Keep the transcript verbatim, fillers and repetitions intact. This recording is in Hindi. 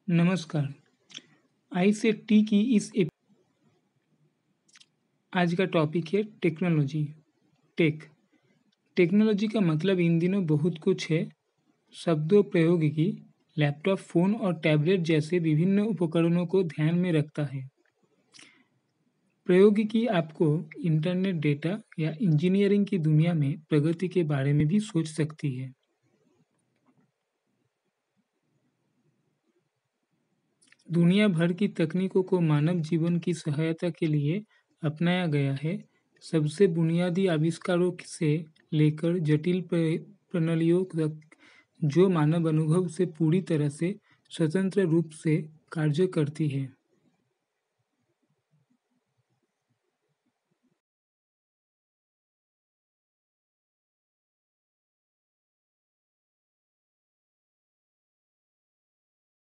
नमस्कार। आई से टी की इस एप आज का टॉपिक है टेक्नोलॉजी। टेक टेक्नोलॉजी का मतलब इन दिनों बहुत कुछ है। शब्दों प्रौद्योगिकी, लैपटॉप, फ़ोन और टैबलेट जैसे विभिन्न उपकरणों को ध्यान में रखता है। प्रौद्योगिकी आपको इंटरनेट, डेटा या इंजीनियरिंग की दुनिया में प्रगति के बारे में भी सोच सकती है। दुनिया भर की तकनीकों को मानव जीवन की सहायता के लिए अपनाया गया है। सबसे बुनियादी आविष्कारों से लेकर जटिल प्र- प्रणालियों तक, जो मानव अनुभव से पूरी तरह से स्वतंत्र रूप से कार्य करती है।